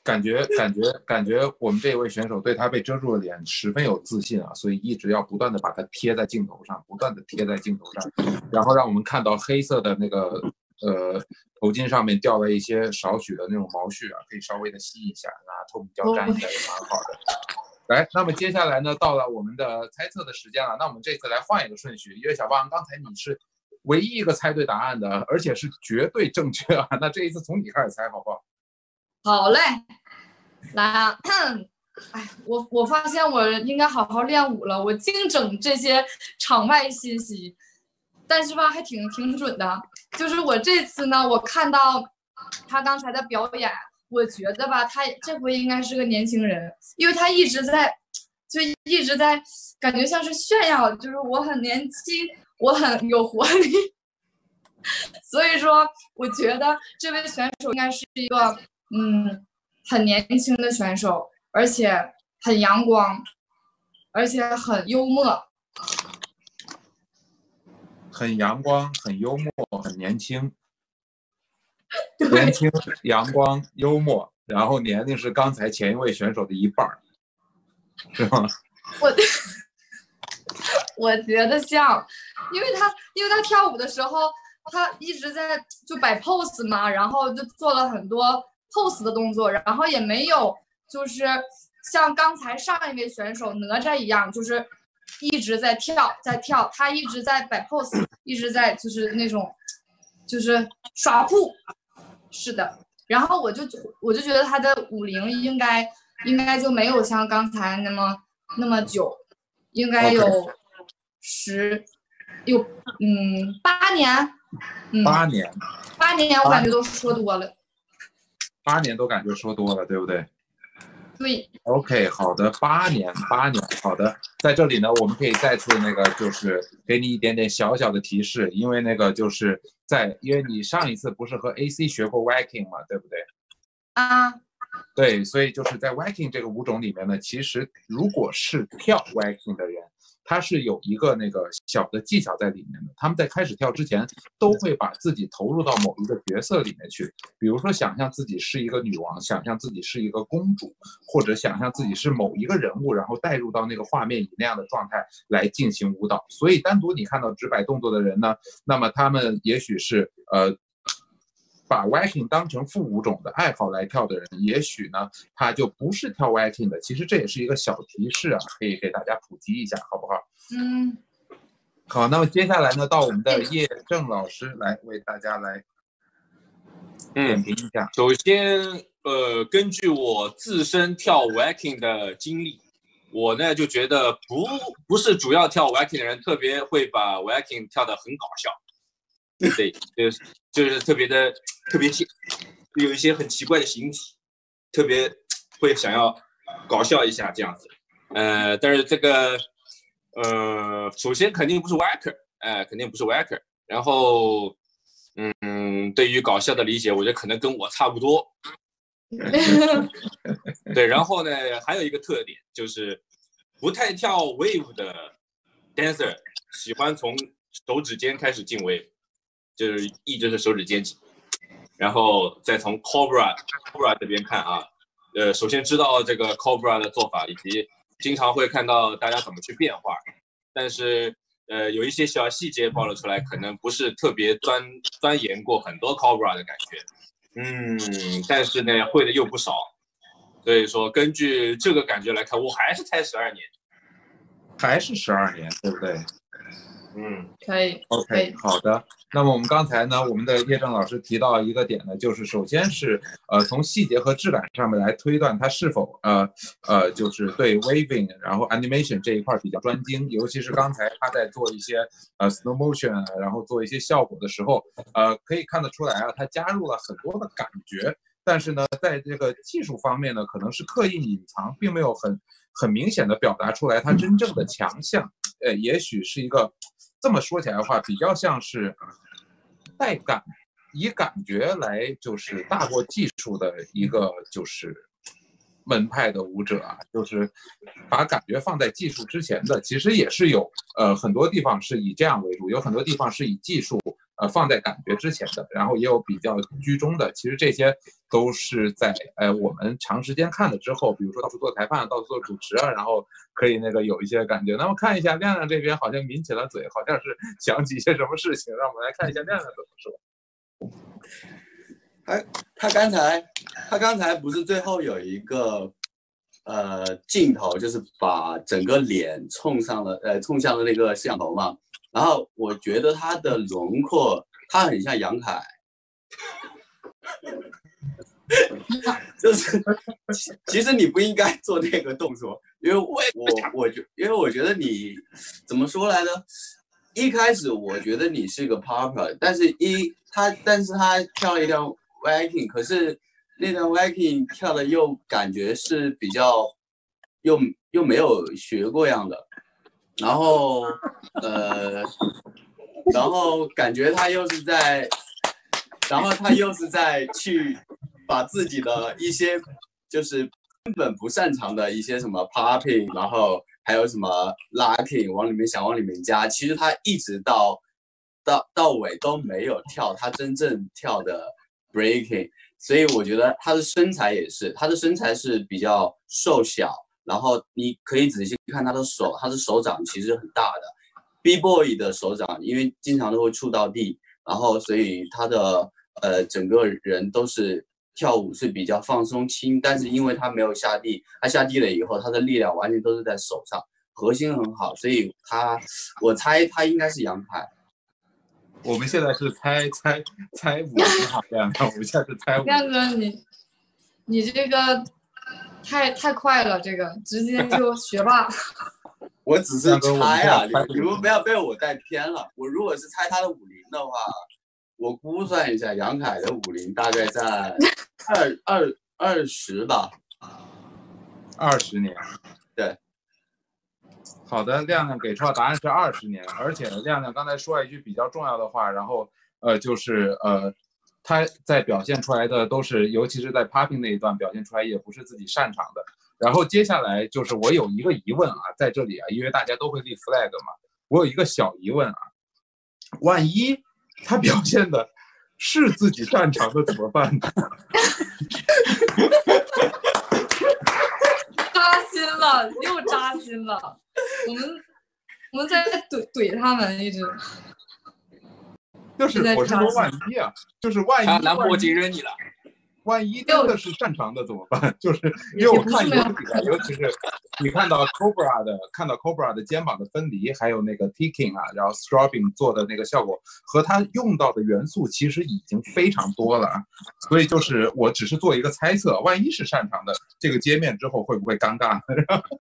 感觉我们这位选手对他被遮住的脸十分有自信啊，所以一直要不断的把它贴在镜头上，不断的贴在镜头上，然后让我们看到黑色的那个头巾上面掉了一些少许的那种毛絮啊，可以稍微的吸一下，拿透明胶粘一下也蛮好的。来，那么接下来呢，到了我们的猜测的时间了。那我们这次来换一个顺序，因为小胖刚才你是唯一一个猜对答案的，而且是绝对正确啊。那这一次从你开始猜好不好？ 好嘞，来啊！哎，我发现我应该好好练舞了，我净整这些场外信息，但是吧，还挺准的。就是我这次呢，我看到他刚才的表演，我觉得吧，他这回应该是个年轻人，因为他一直在感觉像是炫耀，就是我很年轻，我很有活力。所以说，我觉得这位选手应该是一个很年轻的选手，而且很阳光，而且很幽默。 很阳光，很幽默，很年轻。年轻、阳光、幽默，然后年龄是刚才前一位选手的一半，是吗？ 我觉得像，因为他跳舞的时候，他一直在就摆 pose 嘛，然后就做了很多 pose 的动作，然后也没有就是像刚才上一位选手哪吒一样，就是一直在跳，他一直在摆 pose， 一直在就是那种就是耍酷，是的。然后我就觉得他的舞龄应该就没有像刚才那么久，应该有8年，8年我感觉都说多了 ，8年都感觉说多了，对不对？ 对。 OK， 好的，8年，好的，在这里呢，我们可以再次就是给你一点点小小的提示，因为就是因为你上一次不是和 AC 学过 Viking 嘛，对不对？ 啊。 对，所以就是在 Viking 这个舞种里面呢，其实如果是跳 Viking 的人，他是有一个小的技巧在里面的。他们在开始跳之前，都会把自己投入到某一个角色里面去，比如说想象自己是一个女王，想象自己是一个公主，或者想象自己是某一个人物，然后带入到那个画面以那样的状态来进行舞蹈。所以单独你看到直摆动作的人呢，那么他们也许是把 Viking 当成副舞种的爱好来跳的人，也许呢他就不是跳 Viking 的。其实这也是一个小提示啊，可以给大家普及一下，好不好？好，那么接下来呢，到我们的叶正老师来为大家来点评一下。 首先，根据我自身跳 Viking 的经历，我呢就觉得不是主要跳 Viking 的人特别会把 Viking 跳得很搞笑。对，就是特别有一些很奇怪的形体，特别会想要搞笑一下这样子。但是这个首先肯定不是 Viker， 肯定不是 Viker。然后对于搞笑的理解，我觉得可能跟我差不多。对，然后呢，还有一个特点就是不太跳 wave 的 dancer 喜欢从手指尖开始进 wave。就是一直是手指尖起，然后再从 Cobra 这边看啊，首先知道这个 Cobra 的做法，以及经常会看到大家怎么去变化，但是有一些小细节暴露出来，可能不是特别钻研过很多 Cobra 的感觉，但是呢会的又不少，所以说根据这个感觉来看，我还是猜12年， 还是12年，对不对？ 可以。 OK， 好的。那么我们刚才呢，我们的叶正老师提到一个点呢，就是首先是从细节和质感上面来推断他是否就是对 waving 然后 animation 这一块比较专精，尤其是刚才他在做一些slow motion 然后做一些效果的时候，可以看得出来啊，他加入了很多的感觉，但是呢，在这个技术方面呢，可能是刻意隐藏，并没有很明显的表达出来他真正的强项。也许是一个这么说起来的话，比较像是以感觉来就是大过技术的一个就是门派的舞者啊，就是把感觉放在技术之前的，其实也是有很多地方是以这样为主，有很多地方是以技术放在感觉之前的，然后也有比较居中的。其实这些都是在我们长时间看了之后，比如说到处做裁判，到处做主持啊，然后可以那个有一些感觉。那么看一下亮亮这边好像抿起了嘴，好像是想起一些什么事情，让我们来看一下亮亮怎么说。 他刚才不是最后有一个镜头，就是把整个脸冲向了那个摄像头嘛。然后我觉得他的轮廓，他很像杨凯，就是其实你不应该做那个动作，因为我觉得你怎么说来着？一开始我觉得你是个 popper， 但是他跳了一段 Viking， 可是那段 Viking 跳的又感觉是比较又没有学过样的，然后感觉他又是在去把自己的一些就是根本不擅长的一些什么 popping， 然后还有什么 locking 往里面加，其实他一直到尾都没有跳他真正跳的 breaking， 所以我觉得他的身材也是，他的身材是比较瘦小，然后你可以仔细看他的手掌其实很大的 ，B-boy 的手掌因为经常都会触到地，然后所以他的整个人都是跳舞是比较放松轻，但是因为他没有下地，他下地了以后他的力量完全都是在手上，核心很好，所以我猜他应该是杨凯。 我们现在是猜五名好亮哥，我们现在是猜五。 亮哥，你这个太快了，这个直接就学霸。 我只是猜啊，你们不要被我带偏了。我如果是猜他的50的话，我估算一下，杨凯的50大概在20吧。 20年。 对。 好的，亮亮给出的答案是20年，而且亮亮刚才说了一句比较重要的话，然后就是他在表现出来的都是，尤其是在 popping 那一段表现出来也不是自己擅长的。然后接下来就是我有一个疑问啊，在这里啊，因为大家都会立 flag 嘛，我有一个小疑问啊，万一他表现的是自己擅长的怎么办呢？ 扎心了，又扎心了。我们在怼他们一直。 就是我是说万一啊，就是万一蓝墨镜扔你了， 万一真的是擅长的怎么办？就是因为我看有的比赛，尤其是你看到 Cobra 的肩膀的分离，还有那个 Ticking 啊，然后 Strobing 做的那个效果和他用到的元素其实已经非常多了，所以就是我只是做一个猜测，万一是擅长的，这个接面之后会不会尴尬呢？